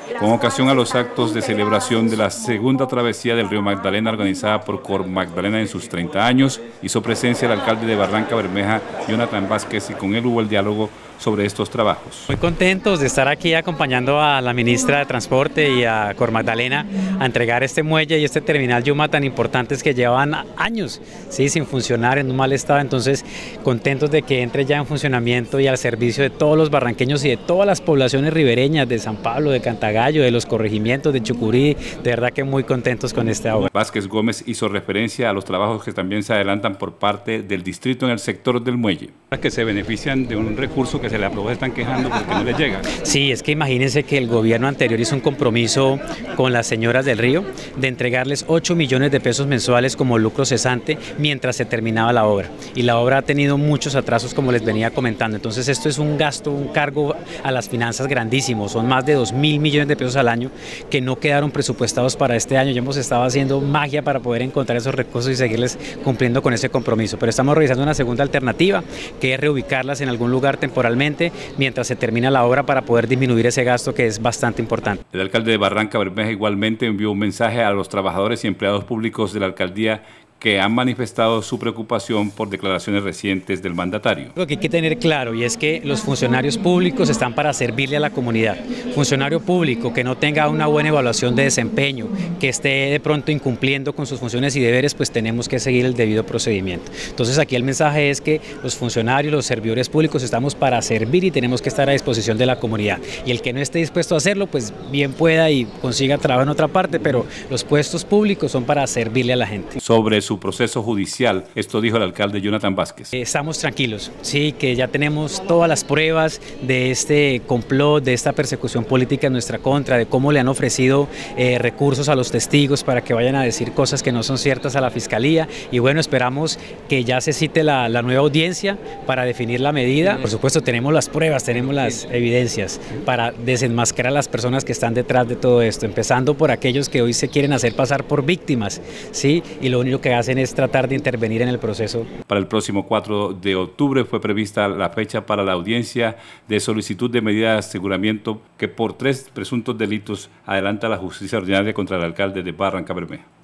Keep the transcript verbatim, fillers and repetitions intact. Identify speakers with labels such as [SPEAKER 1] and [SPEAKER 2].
[SPEAKER 1] con ocasión a los actos de celebración de la segunda travesía del río Magdalena organizada por Cor Magdalena en sus treinta años. Hizo presencia el alcalde de Barranca Bermeja, Jonathan Vázquez, y con él hubo el diálogo sobre estos trabajos.
[SPEAKER 2] Muy contentos de estar aquí acompañando a la ministra de Transporte y a Cor Magdalena a entregar este muelle y este terminal Yuma tan importantes que llevan años ¿sí? sin funcionar, en un mal estado. Entonces, contentos de que entre ya en funcionamiento y al servicio de todos los barranqueños y de todas las poblaciones ribereñas de San Pablo, de Cantagallo, de los corregimientos de Chucurí. De verdad que muy contentos con esta obra.
[SPEAKER 1] Vázquez Gómez hizo referencia a los trabajos que también se adelantan por parte del distrito en el sector del muelle. Que se benefician de un recurso que se le aprobó, se están quejando porque no les llega.
[SPEAKER 2] Sí, es que imagínense que el gobierno anterior hizo un compromiso con las señoras del río de entregarles ocho millones de pesos mensuales como lucro cesante mientras se terminaba la obra. Y la obra ha tenido muchos atrasos, como les venía comentando. Entonces esto es un gasto, un cargo a las finanzas grandísimo. Son más de dos mil millones de pesos al año que no quedaron presupuestados para este año. Ya hemos estado haciendo magia para poder encontrar esos recursos y seguirles cumpliendo con ese compromiso. Pero estamos revisando una segunda alternativa, que es reubicarlas en algún lugar temporalmente mientras se termina la obra para poder disminuir ese gasto que es bastante importante.
[SPEAKER 1] El alcalde de Barranca Bermeja igualmente envió un mensaje a los trabajadores y empleados públicos de la alcaldía que han manifestado su preocupación por declaraciones recientes del mandatario.
[SPEAKER 2] Lo que hay que tener claro y es que los funcionarios públicos están para servirle a la comunidad. Funcionario público que no tenga una buena evaluación de desempeño, que esté de pronto incumpliendo con sus funciones y deberes, pues tenemos que seguir el debido procedimiento. Entonces aquí el mensaje es que los funcionarios, los servidores públicos estamos para servir y tenemos que estar a disposición de la comunidad. Y el que no esté dispuesto a hacerlo, pues bien pueda y consiga trabajo en otra parte, pero los puestos públicos son para servirle a la gente.
[SPEAKER 1] Sobre su proceso judicial, esto dijo el alcalde Jonathan Vázquez.
[SPEAKER 2] Estamos tranquilos, sí, que ya tenemos todas las pruebas de este complot, de esta persecución política en nuestra contra, de cómo le han ofrecido eh, recursos a los testigos para que vayan a decir cosas que no son ciertas a la fiscalía. Y bueno, esperamos que ya se cite la, la nueva audiencia para definir la medida. Por supuesto, tenemos las pruebas, tenemos las evidencias para desenmascarar a las personas que están detrás de todo esto, empezando por aquellos que hoy se quieren hacer pasar por víctimas, sí, y lo único que hacen es tratar de intervenir en el proceso.
[SPEAKER 1] Para el próximo cuatro de octubre fue prevista la fecha para la audiencia de solicitud de medida de aseguramiento que por tres presuntos delitos adelanta la justicia ordinaria contra el alcalde de Barranca Bermeja.